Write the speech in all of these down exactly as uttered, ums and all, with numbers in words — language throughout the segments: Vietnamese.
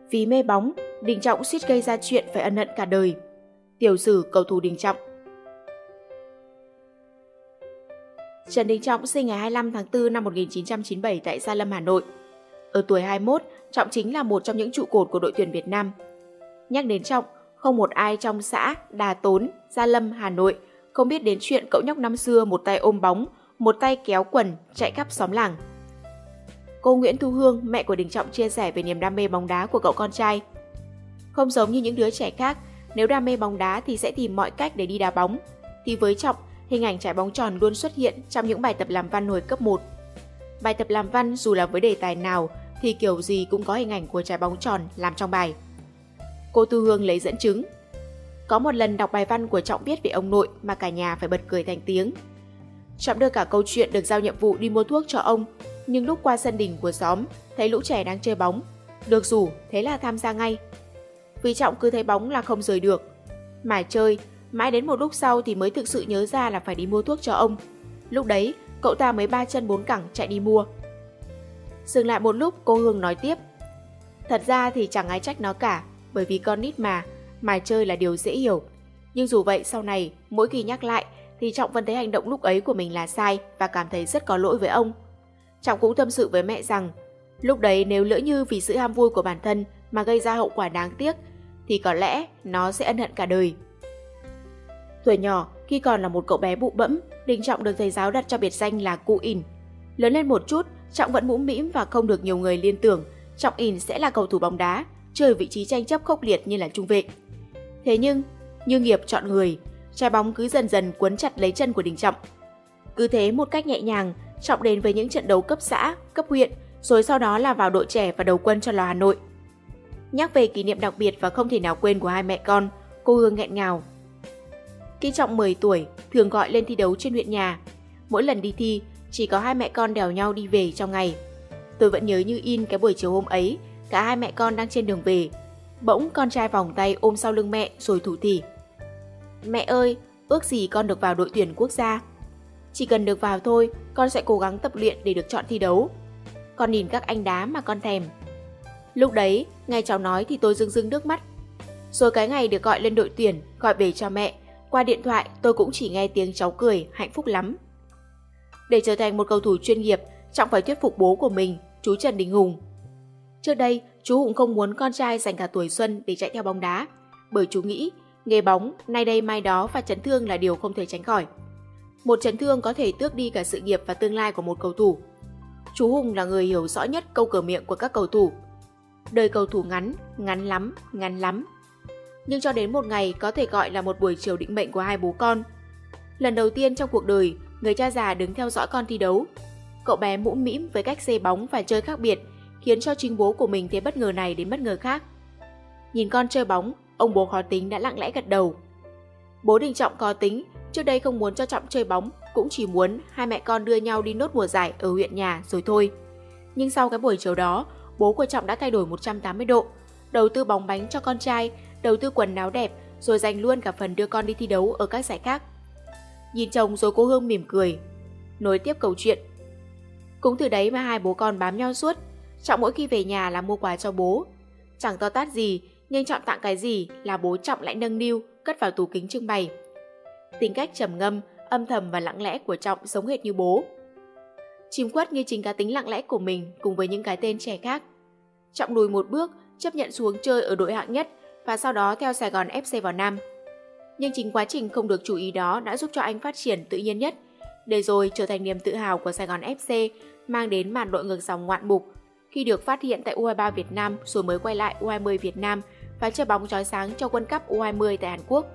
Vì mê bóng, Đình Trọng suýt gây ra chuyện phải ân hận cả đời. Tiểu sử cầu thủ Đình Trọng. Trần Đình Trọng sinh ngày hai mươi lăm tháng tư năm một nghìn chín trăm chín mươi bảy tại Gia Lâm, Hà Nội. Ở tuổi hai mươi mốt, Trọng chính là một trong những trụ cột của đội tuyển Việt Nam. Nhắc đến Trọng, không một ai trong xã Đà Tốn, Gia Lâm, Hà Nội không biết đến chuyện cậu nhóc năm xưa một tay ôm bóng, một tay kéo quần chạy khắp xóm làng. Cô Nguyễn Thu Hương, mẹ của Đình Trọng chia sẻ về niềm đam mê bóng đá của cậu con trai. Không giống như những đứa trẻ khác, nếu đam mê bóng đá thì sẽ tìm mọi cách để đi đá bóng. Thì với Trọng, hình ảnh trái bóng tròn luôn xuất hiện trong những bài tập làm văn hồi cấp một. Bài tập làm văn dù là với đề tài nào thì kiểu gì cũng có hình ảnh của trái bóng tròn làm trong bài. Cô Thu Hương lấy dẫn chứng. Có một lần đọc bài văn của Trọng viết về ông nội mà cả nhà phải bật cười thành tiếng. Trọng đưa cả câu chuyện được giao nhiệm vụ đi mua thuốc cho ông, nhưng lúc qua sân đình của xóm, thấy lũ trẻ đang chơi bóng. Được rủ, thế là tham gia ngay. Vì Trọng cứ thấy bóng là không rời được. Mải chơi, mãi đến một lúc sau thì mới thực sự nhớ ra là phải đi mua thuốc cho ông. Lúc đấy, cậu ta mới ba chân bốn cẳng chạy đi mua. Dừng lại một lúc, cô Hương nói tiếp. Thật ra thì chẳng ai trách nó cả, bởi vì con nít mà, mải chơi là điều dễ hiểu. Nhưng dù vậy sau này, mỗi khi nhắc lại thì Trọng vẫn thấy hành động lúc ấy của mình là sai và cảm thấy rất có lỗi với ông. Trọng cũng tâm sự với mẹ rằng, lúc đấy nếu lỡ như vì sự ham vui của bản thân mà gây ra hậu quả đáng tiếc, thì có lẽ nó sẽ ân hận cả đời. Tuổi nhỏ, khi còn là một cậu bé bụ bẫm, Đình Trọng được thầy giáo đặt cho biệt danh là Cụ Ỉn. Lớn lên một chút, Trọng vẫn mũm mĩm và không được nhiều người liên tưởng Trọng Ỉn sẽ là cầu thủ bóng đá, chơi ở vị trí tranh chấp khốc liệt như là trung vệ. Thế nhưng, như nghiệp chọn người, trái bóng cứ dần dần quấn chặt lấy chân của Đình Trọng. Cứ thế một cách nhẹ nhàng, Trọng đến với những trận đấu cấp xã, cấp huyện, rồi sau đó là vào đội trẻ và đầu quân cho lò Hà Nội. Nhắc về kỷ niệm đặc biệt và không thể nào quên của hai mẹ con, cô Hương nghẹn ngào. Khi Trọng mười tuổi, thường gọi lên thi đấu trên huyện nhà. Mỗi lần đi thi, chỉ có hai mẹ con đèo nhau đi về trong ngày. Tôi vẫn nhớ như in cái buổi chiều hôm ấy, cả hai mẹ con đang trên đường về. Bỗng con trai vòng tay ôm sau lưng mẹ rồi thủ thỉ. Mẹ ơi, ước gì con được vào đội tuyển quốc gia. Chỉ cần được vào thôi, con sẽ cố gắng tập luyện để được chọn thi đấu. Con nhìn các anh đá mà con thèm. Lúc đấy, nghe cháu nói thì tôi rưng rưng nước mắt. Rồi cái ngày được gọi lên đội tuyển, gọi về cho mẹ, qua điện thoại tôi cũng chỉ nghe tiếng cháu cười, hạnh phúc lắm. Để trở thành một cầu thủ chuyên nghiệp, Trọng phải thuyết phục bố của mình, chú Trần Đình Hùng. Trước đây, chú Hùng không muốn con trai dành cả tuổi xuân để chạy theo bóng đá, bởi chú nghĩ nghề bóng nay đây mai đó và chấn thương là điều không thể tránh khỏi. Một chấn thương có thể tước đi cả sự nghiệp và tương lai của một cầu thủ. Chú Hùng là người hiểu rõ nhất câu cửa miệng của các cầu thủ. Đời cầu thủ ngắn, ngắn lắm, ngắn lắm. Nhưng cho đến một ngày có thể gọi là một buổi chiều định mệnh của hai bố con. Lần đầu tiên trong cuộc đời, người cha già đứng theo dõi con thi đấu. Cậu bé mũm mĩm với cách xê bóng và chơi khác biệt, khiến cho chính bố của mình thấy bất ngờ này đến bất ngờ khác. Nhìn con chơi bóng, ông bố khó tính đã lặng lẽ gật đầu. Bố Đình Trọng khó tính, trước đây không muốn cho Trọng chơi bóng, cũng chỉ muốn hai mẹ con đưa nhau đi nốt mùa giải ở huyện nhà rồi thôi. Nhưng sau cái buổi chiều đó, bố của Trọng đã thay đổi một trăm tám mươi độ, đầu tư bóng bánh cho con trai, đầu tư quần áo đẹp, rồi dành luôn cả phần đưa con đi thi đấu ở các giải khác. Nhìn chồng rồi cô Hương mỉm cười, nối tiếp câu chuyện. Cũng từ đấy mà hai bố con bám nhau suốt. Trọng mỗi khi về nhà là mua quà cho bố. Chẳng to tát gì, nhưng Trọng tặng cái gì là bố Trọng lại nâng niu, cất vào tủ kính trưng bày. Tính cách trầm ngâm, âm thầm và lặng lẽ của Trọng giống hệt như bố. Chìm khuất như chính cá tính lặng lẽ của mình cùng với những cái tên trẻ khác. Trọng lùi một bước, chấp nhận xuống chơi ở đội hạng nhất và sau đó theo Sài Gòn ép xê vào Nam. Nhưng chính quá trình không được chú ý đó đã giúp cho anh phát triển tự nhiên nhất, để rồi trở thành niềm tự hào của Sài Gòn ép xê, mang đến màn đội ngược dòng ngoạn mục khi được phát hiện tại u hai ba Việt Nam rồi mới quay lại u hai mươi Việt Nam và chơi bóng chói sáng cho World Cup u hai mươi tại Hàn Quốc.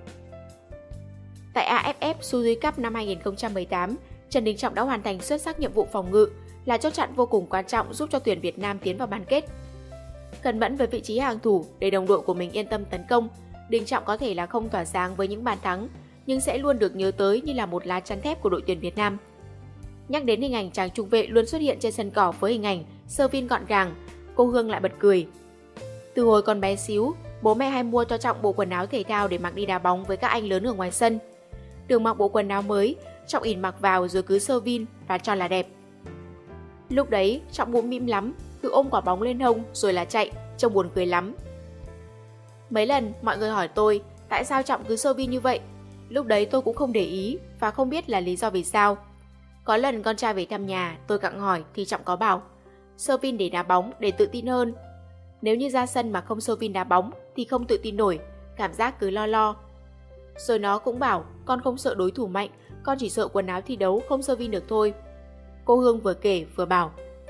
Tại a ép ép Suzuki Cup năm hai không một tám, Trần Đình Trọng đã hoàn thành xuất sắc nhiệm vụ phòng ngự, là chốt chặn vô cùng quan trọng giúp cho tuyển Việt Nam tiến vào bán kết. Cẩn mẫn với vị trí hàng thủ để đồng đội của mình yên tâm tấn công, Đình Trọng có thể là không tỏa sáng với những bàn thắng, nhưng sẽ luôn được nhớ tới như là một lá chắn thép của đội tuyển Việt Nam. Nhắc đến hình ảnh chàng trung vệ luôn xuất hiện trên sân cỏ với hình ảnh sơ vin gọn gàng, cô Hương lại bật cười. Từ hồi còn bé xíu, bố mẹ hay mua cho Trọng bộ quần áo thể thao để mặc đi đá bóng với các anh lớn ở ngoài sân. Được mặc bộ quần áo mới, Trọng ỉn mặc vào rồi cứ sơ vin và cho là đẹp. Lúc đấy, Trọng mũm mĩm lắm, cứ ôm quả bóng lên hông rồi là chạy, trông buồn cười lắm. Mấy lần mọi người hỏi tôi tại sao Trọng cứ sơ vi như vậy. Lúc đấy tôi cũng không để ý và không biết là lý do vì sao. Có lần con trai về thăm nhà, tôi gặng hỏi thì Trọng có bảo sơ vin để đá bóng để tự tin hơn. Nếu như ra sân mà không sơ vin đá bóng thì không tự tin nổi, cảm giác cứ lo lo. Rồi nó cũng bảo con không sợ đối thủ mạnh, con chỉ sợ quần áo thi đấu không sơ vin được thôi. Cô Hương vừa kể vừa bảo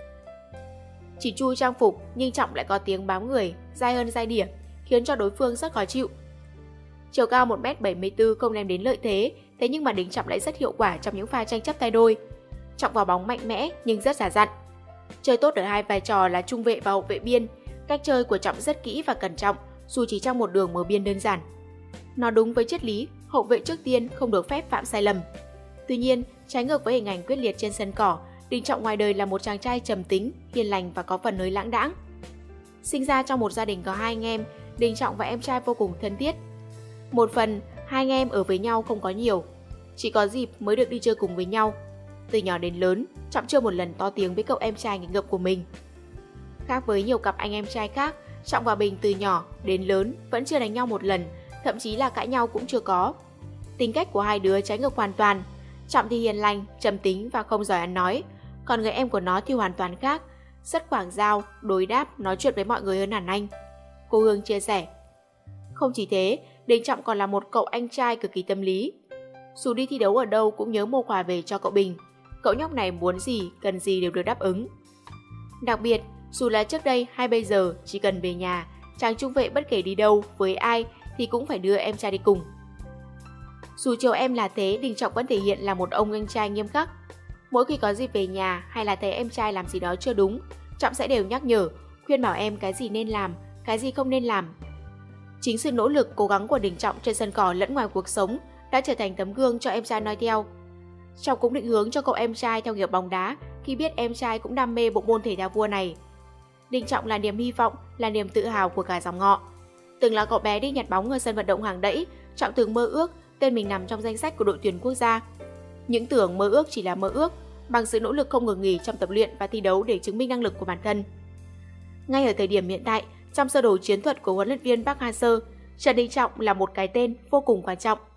chỉ chui trang phục nhưng Trọng lại có tiếng bám người, dai hơn dai đỉa, khiến cho đối phương rất khó chịu. Chiều cao một mét bảy mươi tư không đem đến lợi thế, thế nhưng mà Đình Trọng lại rất hiệu quả trong những pha tranh chấp tay đôi. Trọng vào bóng mạnh mẽ nhưng rất già dặn. Chơi tốt ở hai vai trò là trung vệ và hậu vệ biên, cách chơi của Trọng rất kỹ và cẩn trọng, dù chỉ trong một đường mở biên đơn giản. Nó đúng với triết lý, hậu vệ trước tiên không được phép phạm sai lầm. Tuy nhiên, trái ngược với hình ảnh quyết liệt trên sân cỏ, Đình Trọng ngoài đời là một chàng trai trầm tính, hiền lành và có phần hơi lãng đãng. Sinh ra trong một gia đình có hai anh em, Đình Trọng và em trai vô cùng thân thiết. Một phần, hai anh em ở với nhau không có nhiều, chỉ có dịp mới được đi chơi cùng với nhau. Từ nhỏ đến lớn, Trọng chưa một lần to tiếng với cậu em trai nghịch ngợm của mình. Khác với nhiều cặp anh em trai khác, Trọng và Bình từ nhỏ đến lớn vẫn chưa đánh nhau một lần, thậm chí là cãi nhau cũng chưa có. Tính cách của hai đứa trái ngược hoàn toàn. Trọng thì hiền lành, trầm tính và không giỏi ăn nói, còn người em của nó thì hoàn toàn khác, rất quảng giao, đối đáp, nói chuyện với mọi người hơn hẳn anh. Cô Hương chia sẻ. Không chỉ thế, Đình Trọng còn là một cậu anh trai cực kỳ tâm lý. Dù đi thi đấu ở đâu cũng nhớ mua quà về cho cậu Bình. Cậu nhóc này muốn gì, cần gì đều được đáp ứng. Đặc biệt, dù là trước đây hay bây giờ, chỉ cần về nhà, chàng trung vệ bất kể đi đâu, với ai thì cũng phải đưa em trai đi cùng. Dù chiều em là thế, Đình Trọng vẫn thể hiện là một ông anh trai nghiêm khắc. Mỗi khi có dịp về nhà hay là thấy em trai làm gì đó chưa đúng, Trọng sẽ đều nhắc nhở, khuyên bảo em cái gì nên làm, cái gì không nên làm. Chính sự nỗ lực, cố gắng của Đình Trọng trên sân cỏ lẫn ngoài cuộc sống đã trở thành tấm gương cho em trai noi theo. Trọng cũng định hướng cho cậu em trai theo nghiệp bóng đá khi biết em trai cũng đam mê bộ môn thể thao vua này. Đình Trọng là niềm hy vọng, là niềm tự hào của cả dòng họ. Từng là cậu bé đi nhặt bóng ở sân vận động Hàng Đẫy, Trọng từng mơ ước tên mình nằm trong danh sách của đội tuyển quốc gia. Những tưởng mơ ước chỉ là mơ ước, bằng sự nỗ lực không ngừng nghỉ trong tập luyện và thi đấu để chứng minh năng lực của bản thân. Ngay ở thời điểm hiện tại, trong sơ đồ chiến thuật của huấn luyện viên Park Hang-seo, Trần Đình Trọng là một cái tên vô cùng quan trọng.